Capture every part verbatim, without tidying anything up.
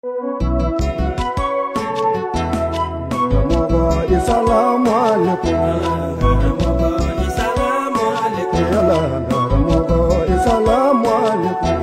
Assalamu alaikum. Assalamu alaikum. Yalla garamogo. Assalamu alaikum.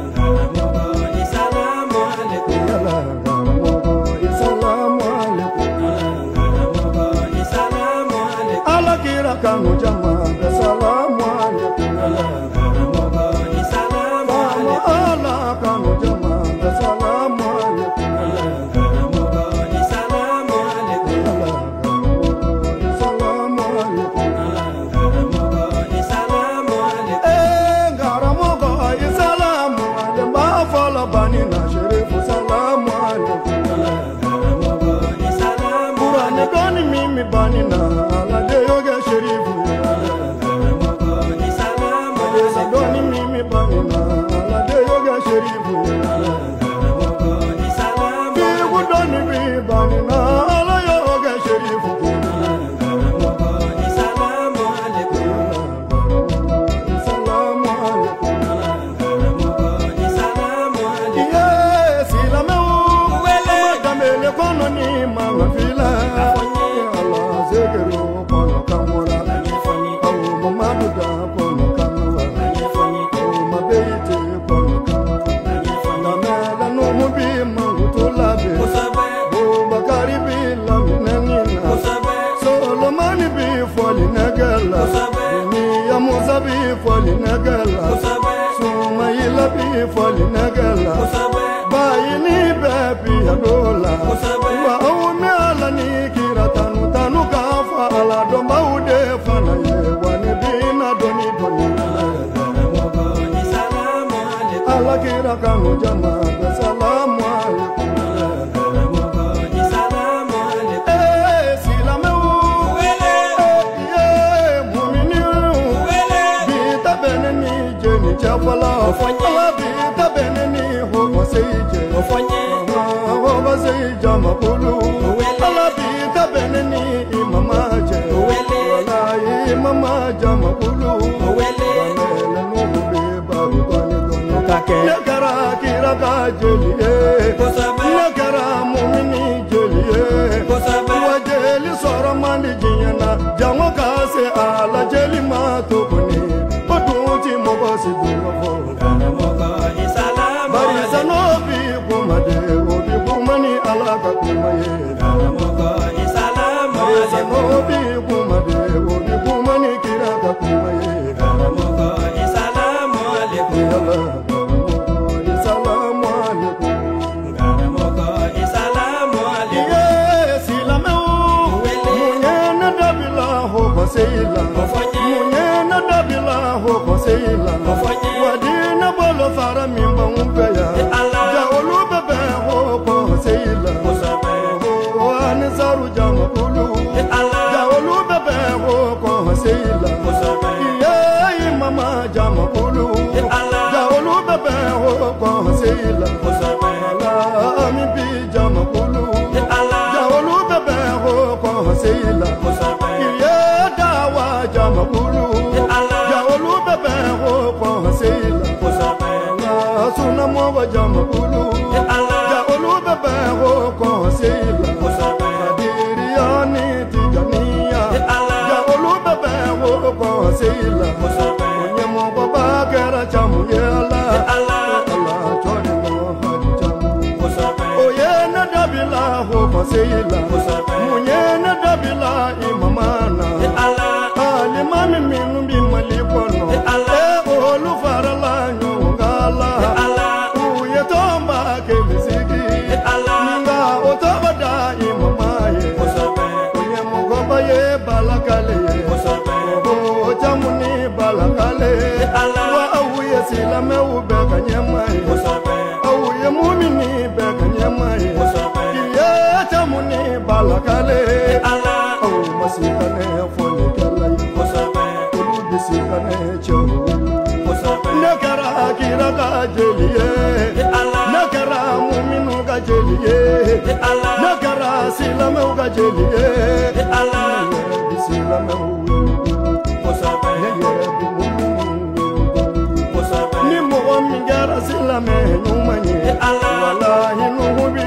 Assalamu alaikum. Yalla garamogo. Assalamu alaikum. Assalamu alaikum. Ala kira kanu jama. Assalamu alaikum. Assalamu Mama alaikum. ala kanu jama. Assalamu alaikum. Assalamu alaikum. Yalla garamogo. Assalamu alaikum. Assalamu alaikum. Eh garamogo. Assalamu alaikum. Ba fala bani na sherifu. Assalamu alaikum. Kurane doni mimi bani na ala de yoga sherifu. Adesa doni mimi bani na ala de yoga sherifu. Bigu doni mi bani na ala yoga sherifu. Assalamu alaikum. Assalamu alaikum. Assalamu alaikum. Yes, ila meu. Wele. Damele kono ni mama fila. Allah zegero kono kamora. Awu mamadu da kono kamora. Awu mabeite kono kamora. Damele no mubi manguto labe. Bo bakari bi laminanina. Solomani bi foli negala. Ni ya muzabi foli negala. Suma ila bi foli negala. Bayini bebi adola. Wa umi ala ni kira tanu tanu kafa ala domba ude fana ye wani bina doni doni. Ala kira kanu jama. Assalamu alaikum. Eh silameu. Eh mumini. Bita beneni jeni chafala. Ala bita beneni homo seije. Homo seije makulu. Ala bita beneni imamaje. Wala imamaje makulu. Wamele nubu bebaru bani dono. Nekara kira ka jeliye. Nekara mumini jeliye. Wajeli soro mandi jinyana. Jango kase ala jeli matokuni. Oduti mogosi dungo. Barisa no bi kumade. Obi kumani alaka kumaye. Barisa no bi kumade. Obi kumani kiraka kumaye. Assalamu alaikum. Yalla Assalamu alaikum. Assalamu alaikum. Yes, ilameu. Munyena dabila hoko seila. Munyena dabila hoko seila. Wadina bolo fara mimba umpeya. Jaolu bebe hoko seila. Wani saru jama kulu. Jaolu bebe hoko seila. Iye mama jama kulu. Jaolu bebe hoko seila. Ami bi jama kulu. Jaolu bebe hoko seila. Iye dawa jama kulu. Jaolu bebe hoko seila. Suna mowa jama kulu. Jaolu bebe hoko seila. Adiriani tijaniya. Jaolu bebe hoko seila. Onye mowa bagera jamu yela. Allah chori mo hadi jamu. Oye na dabila hoko seila. Munye na dabila imamana. Alimami minu bi malikono. E olu farala nyongala. Uye tomba kelizigi. Ninga otobada imamaye. Onye mogoba ye balakale. Oho jamuni balakale. Wa awuye silame ube kanyemaye. Awuye mumini be kanyemaye. Iye jamuni balakale. Awu masikane fone kalayi. Olu bisikane chewu. Nekara kira ka jeliye. Nekara muminu ka jeliye. Nekara silame ka jeliye. Bisilame uwe. Ni mo mi gara silame nyumanye. Wallahi nuhu bi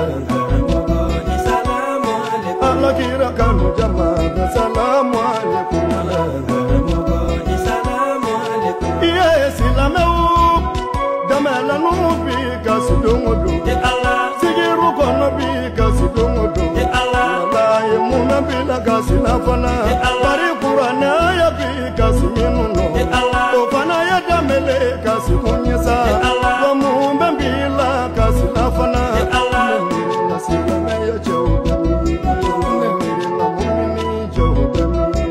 Allah kira kanu jama'a salamu alaikum Yes ilameu damela no bi kasidongodo sigiru kono bi kasidongodo wallahi muna bila kasina fana bari qur'ana ya bi kasinuno o fana ya damele kasimunyesa wa mumbe bila kasina fana la sigame ya chawdani la mumini chawdani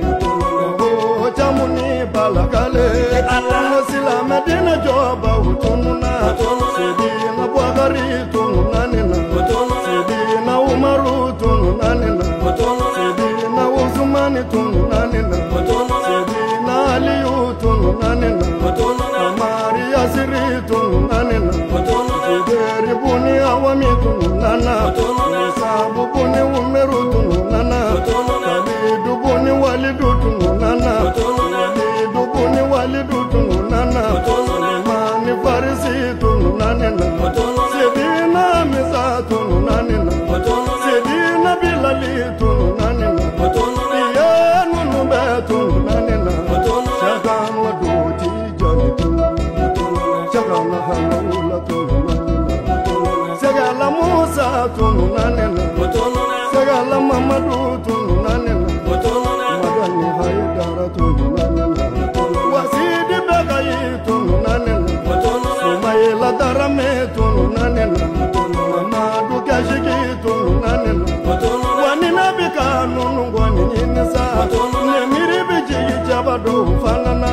o chamuni balakale sila medina joba utununa sidina bwagari tununa nina sidina umaru tununa nina sidina uzumani tununa nina sidina aliyu tununa nina amari yasiri tununa nina sideri buni awami tununa na sabu buni umeru tununa na kalidu buni walidu tununa na kalidu buni walidu tununana mani farisi tununanina sidina misa tununanina sidina bilali tununanina iye nunube tununanina shagama duti jani tununana shagama halula tununanina segala musa tununanina segala mamadu tununanina madani haidara tununanina wasidi bagayi tununanina sumayela darame tununanina mamadu kashiki tununanina wanina bika nunungwani nyinisa nemiri biji jabado fanana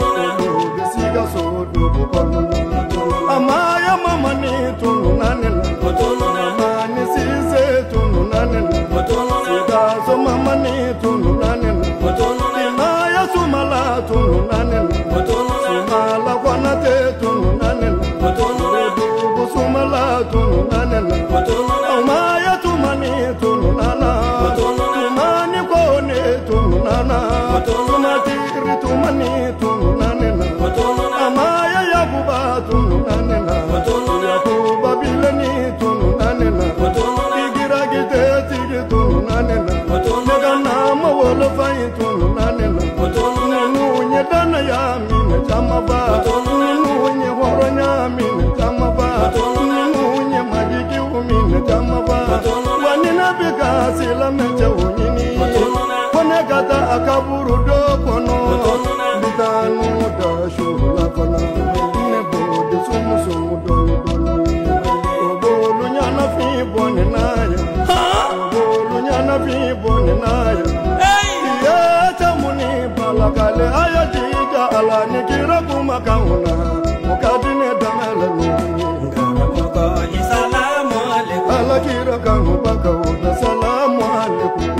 bisiga sodu bukonuna amaya mamani tununanina mamani sise tununanina sidaso mamani tununanina imaya sumala tununanina sumala kwanate tununanina redubu sumala tununanina amaya tumani tununana tumani kone tununana tumatiri tumani tununanina amaya yakuba tununanina yakuba bileni tununanina igiragite tigi tununanina neganama wolofai tununanina nunye dana ya mine jamaba nunye horonya mine jamaba nunye majiki umine jamaba wanina bika sila meche unyini kone kata akaburu do kono bitanu da shula kono nebodi sumu sumu do doni obolu nyana fi bone naya obolu nyana fi bone naya iya tamuni balakale aya jija ala nikira kuma kauna mukadine damele nuni ala kira kanu baka uda salamu alaikum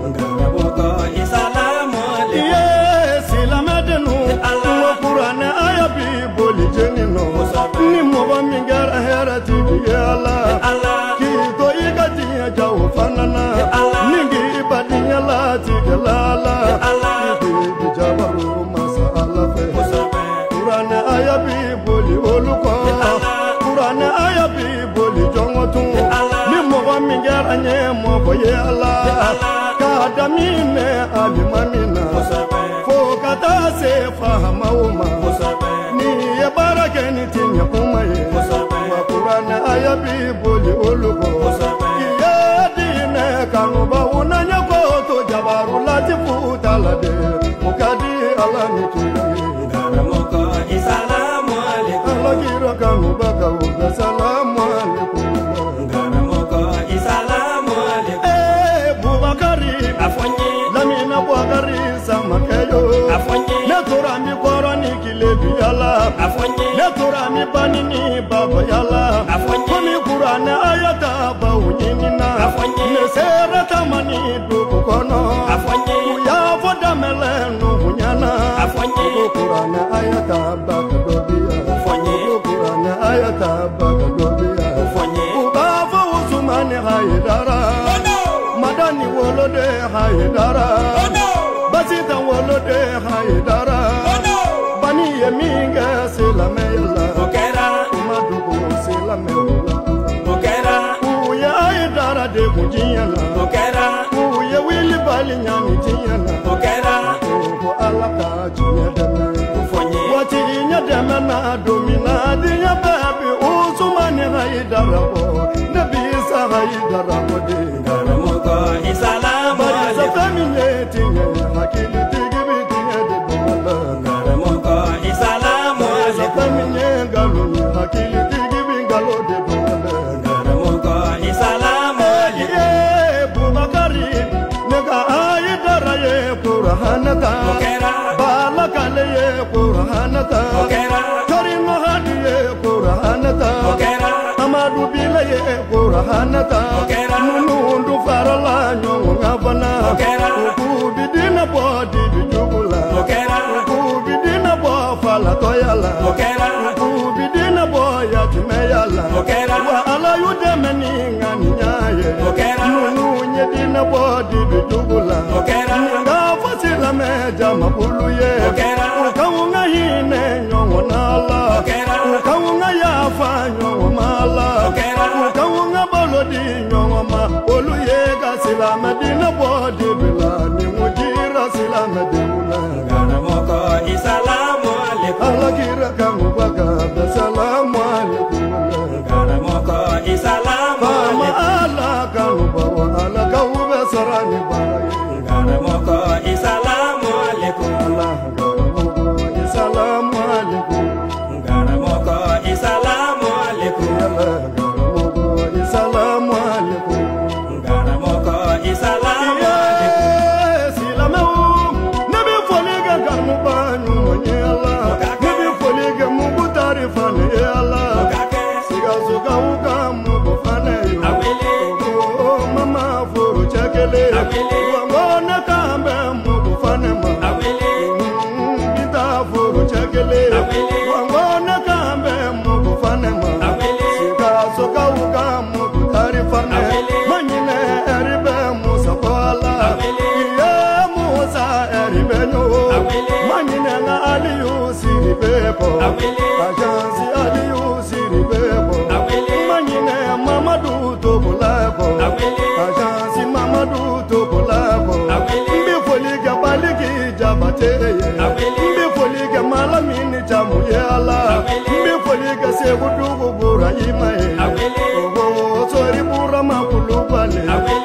yes ilamedenu wa qur'ana aya bi boli jenino ni moba mingara herati yala ki to igati jaw fanana ningi ibadinya lati galala ki jabaru masala fe qur'ana aya bi boli oluko qur'ana aya bi boli jongotu ni moba mingara nye mobo yala kadamine alimamina fokata se fahama uma ni ye barake ni tinya umaye wa qur'ana aya bi boli olugo iye dine kanuba unanya ko to jabaru latifu talade mukadi ala ni tiye ngaramoko isalamu alaikum ala kira kanuba ka uda salamu alaikum ngaramoko isalamu alaikum eh bubakari afonye lamina bubakari samakeyo afonye natura mi koroni kilebi yala afonye natura mi banini baba yala afonye kumi qur'ana ayata bawunyina afonye nesera tamani duko kono afonye ya foda melenu hunyana afonye qur'ana ayata baka dobia afonye qur'ana ayata baka dobia afonye ubava usumani haidara madani wolode haidara basita wolode haidara bani yeminga sila mela madugo sila mela uya kujiyana okera uye wili bali nyami jiyana okera ko alaka jiya deme ufonye wati nya deme na domina diya babi usumani haidarabo nabi sa haidarabo de garamoko isalamu bari sa famille tinya hakili tigibi tinya de bola garamoko isalamu sa famille galo hakili tigibi galo de bola garamoko isalamu ye bubakari nega aidara ye qur'anata okera balakale ye qur'anata okera karim hadi ye qur'anata okera amadu bila ye qur'anata okera nundu farala nyongo ngabana okera kubidina bodi bijugula okera kubidina bo fala toyala okera kubidina bo ya timeyala okera wa ala yudemeni ngani nyaye okera nunu nyedina bodi bijugula okera nga fasila meja mabulu ye okera ukaunga hine nyongo nala okera ukaunga yafa nyongo mala okera ukaunga bolodi nyongo ma olu ye ga sila medina bodi bilani mujira sila medina garamoko isalamu alaikum alakira kamu baka salamu alaikum garamoko isalamu Mama alaikum ala kamu bawa ala kau besarani bayi garamoko isalamu alaikum Allah garamoko salamu alaikum garamoko isalamu alaikum Allah garamoko salamu alaikum garamoko isalamu alaikum silameu nabi foliga kamu banyu monye Allah nabi foliga mubu tarifa ne Allah okake siga suga uga mubu fane yo awele Oh, mama furu chakele Awele. wangona kambe mubu fane ma awele Bita furu chakele Awele. wangona kambe mubu fane ma Awele. Sika soka uga mubu tarifane Awele. manyine eribe musa pala Awele. iye musa eribe nyo Awele. manyine nga aliyu siribepo Awele. ajansi aliyu siribepo Awele. manyine mamadu tobulabo Awele. ajansi mamadu tobulabo Awele. mbi foliga baligi jabateye Awele. mbi foliga malamini jamuyala Awele. mbi foliga segudugu burayimaye Awele. ogo sori bura makulubale Awele.